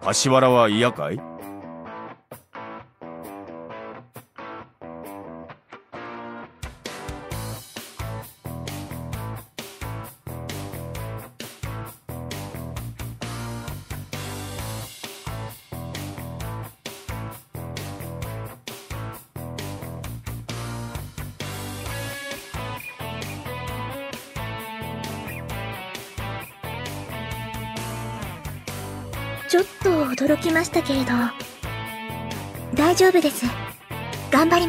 柏原は嫌かい？ ちょっと驚きましたけれど、大丈夫です。頑張ります。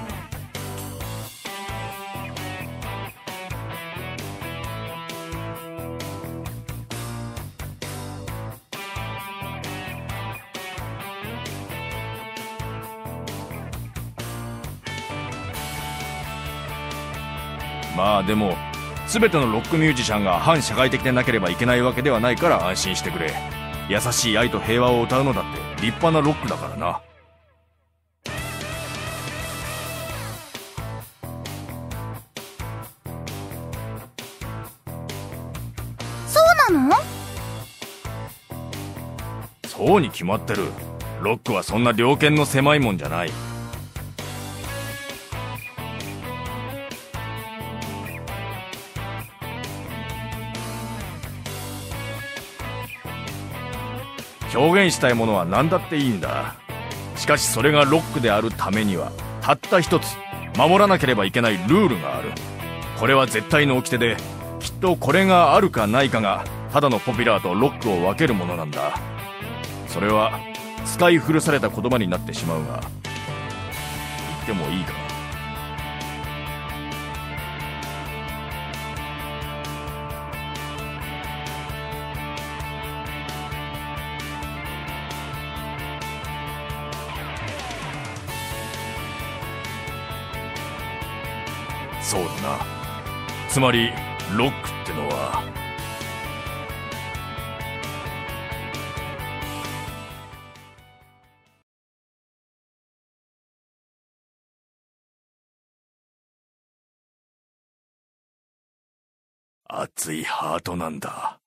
まあでも、全てのロックミュージシャンが反社会的でなければいけないわけではないから安心してくれ。優しい愛と平和を歌うのだって立派なロックだからな。 そうなの？ そうに決まってる。ロックはそんな猟犬の狭いもんじゃない。表現したいものは何だっていいんだ。しかしそれがロックであるためにはたった一つ守らなければいけないルールがある。これは絶対の掟で、きっとこれがあるかないかがただのポピュラーとロックを分けるものなんだ。それは使い古された言葉になってしまうが、言ってもいいかな。そうだな。つまりロックってのは熱いハートなんだ。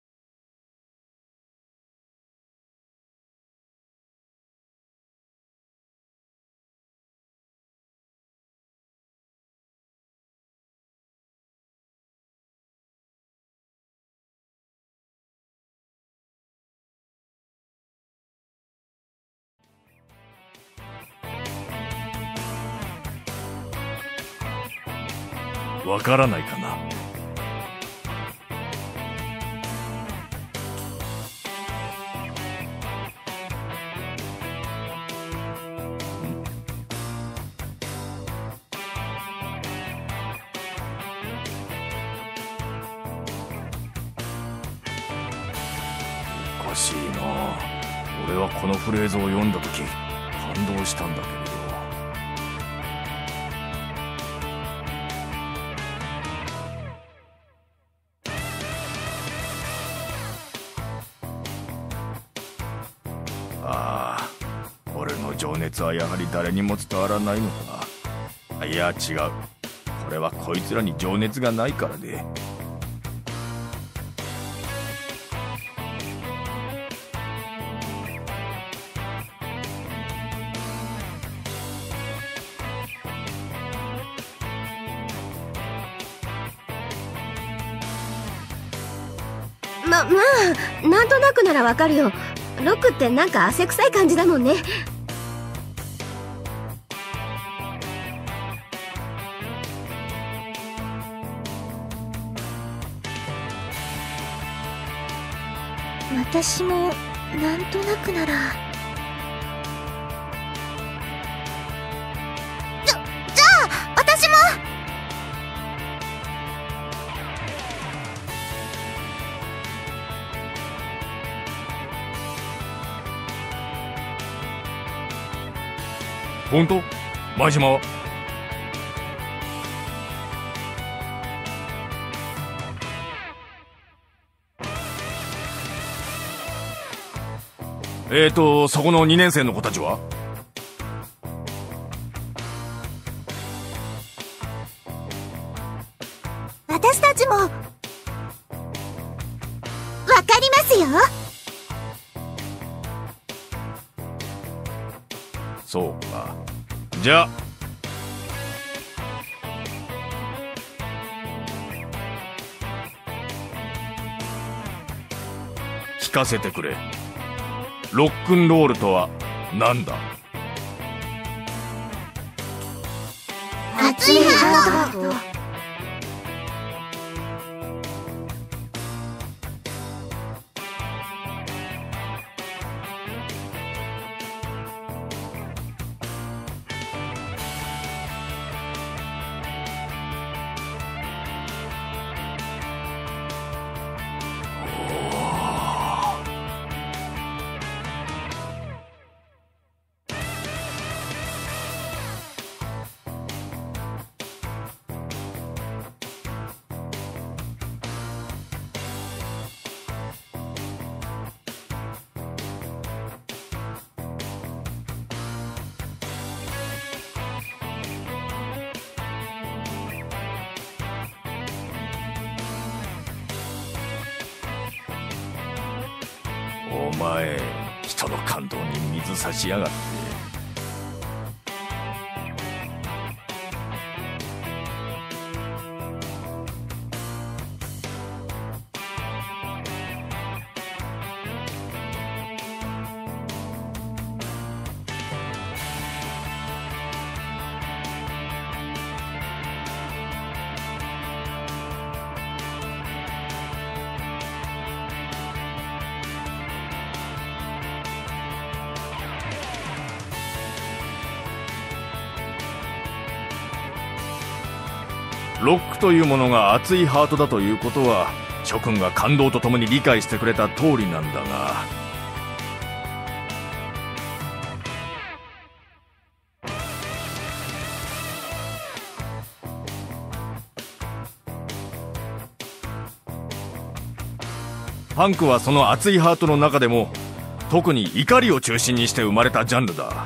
わからないかな。おかしいな。俺はこのフレーズを読んだとき感動したんだけれど。俺の情熱はやはり誰にも伝わらないのか。いや違う。これはこいつらに情熱がないからで。 まあ、なんとなくならわかるよ。ロックってなんか汗臭い感じだもんね。私もなんとなくなら。じゃあ私も。 本当？前島は？そこの2年生の子たちは？ 私たちもわかりますよ。 そうか。じゃあ聞かせてくれ。ロックンロールとは何だ？ 熱いハート。 お前、人の感動に水差しやがって。ロックというものが熱いハートだということは諸君が感動とともに理解してくれた通りなんだが、パンクはその熱いハートの中でも特に怒りを中心にして生まれたジャンルだ。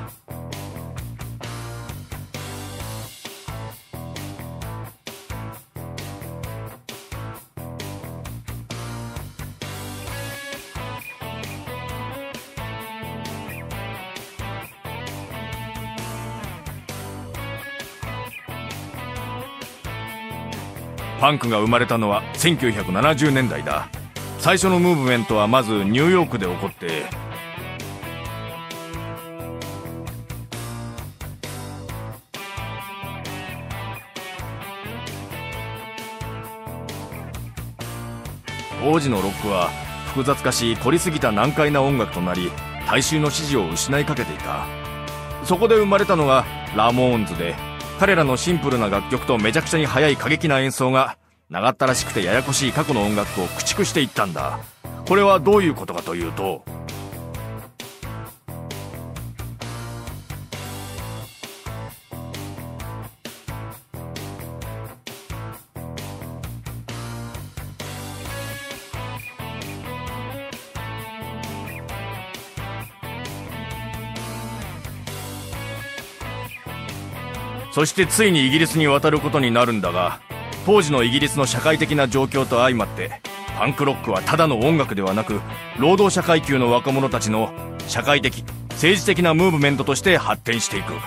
パンクが生まれたのは1970年代だ。最初のムーブメントはまずニューヨークで起こって、当時のロックは複雑化し凝りすぎた難解な音楽となり、大衆の支持を失いかけていた。そこで生まれたのがラモーンズで、彼らのシンプルな楽曲とめちゃくちゃに速い過激な演奏が長ったらしくてややこしい過去の音楽を駆逐していったんだ。これはどういうことかというと、そしてついにイギリスに渡ることになるんだが、当時のイギリスの社会的な状況と相まって、パンクロックはただの音楽ではなく、労働者階級の若者たちの社会的、政治的なムーブメントとして発展していく。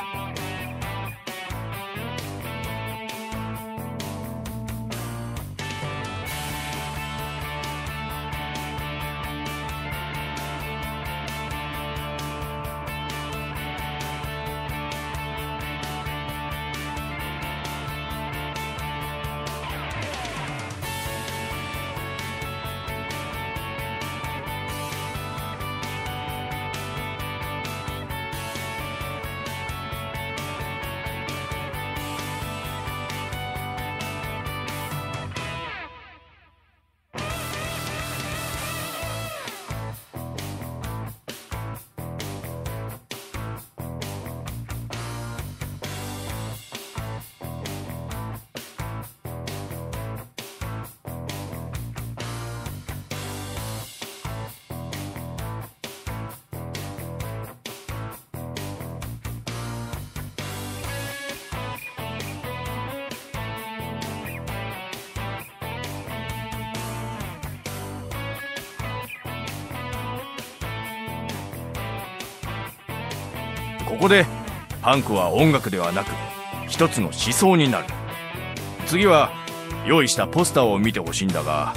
ここでパンクは音楽ではなく一つの思想になる。次は用意したポスターを見てほしいんだが、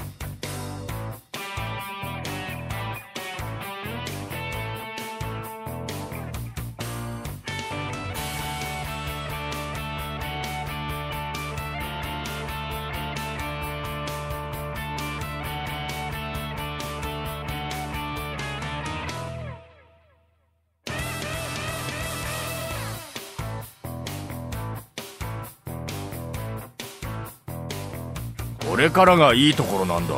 これからがいいところなんだ。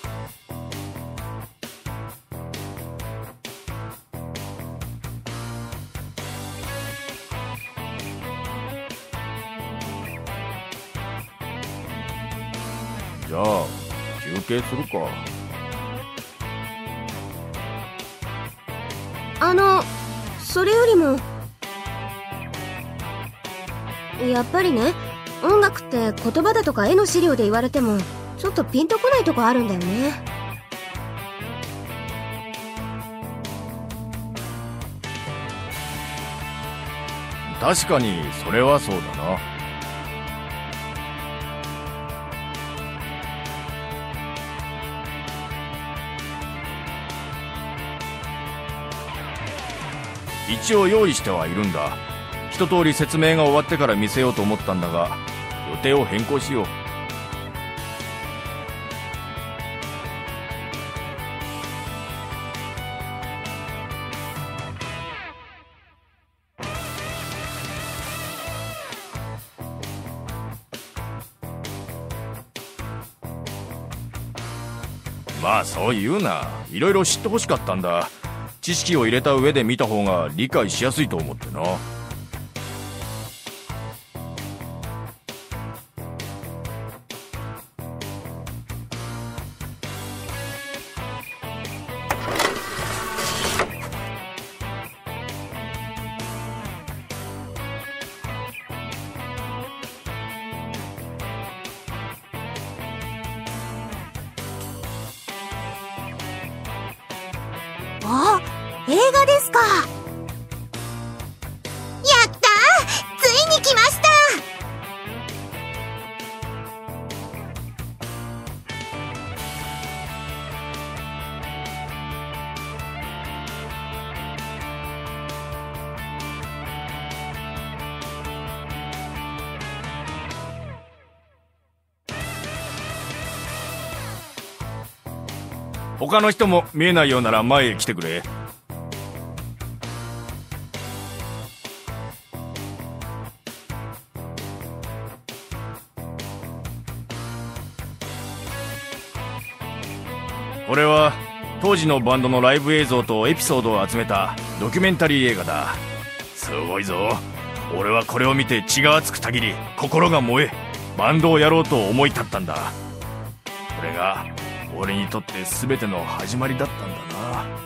じゃあ休憩するか。 それよりも、やっぱりね、音楽って言葉だとか絵の資料で言われてもちょっとピンとこないとこあるんだよね。 確かにそれはそうだな。一応用意してはいるんだ。一通り説明が終わってから見せようと思ったんだが、予定を変更しよう。まあそう言うな。いろいろ知ってほしかったんだ。知識を入れた上で見た方が理解しやすいと思ってな。 あ、映画ですか。やったー、ついに来ました。 他の人も見えないようなら前へ来てくれ。これは当時のバンドのライブ映像とエピソードを集めたドキュメンタリー映画だ。すごいぞ。俺はこれを見て血が熱くたぎり心が燃え、バンドをやろうと思い立ったんだ。これが俺にとって全ての始まりだったんだな。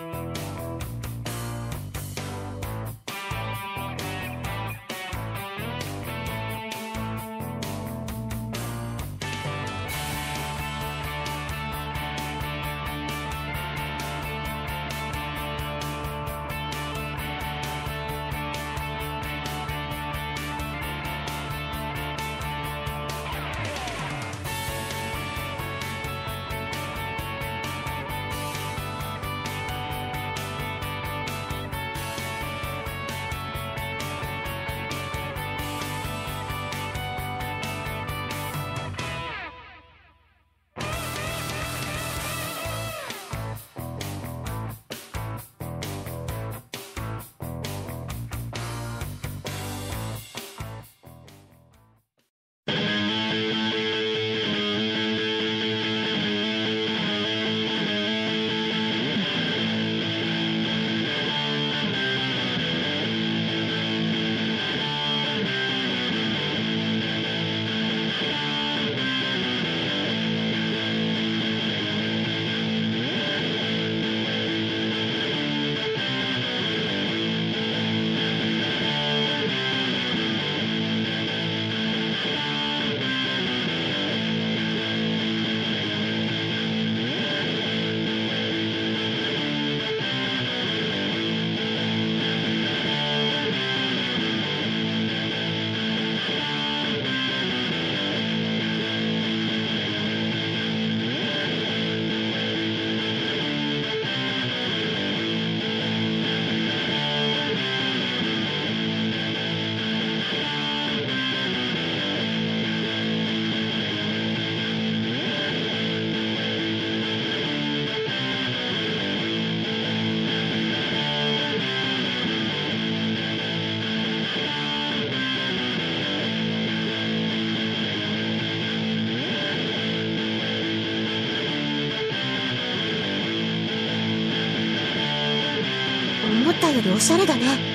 よりおしゃれだね。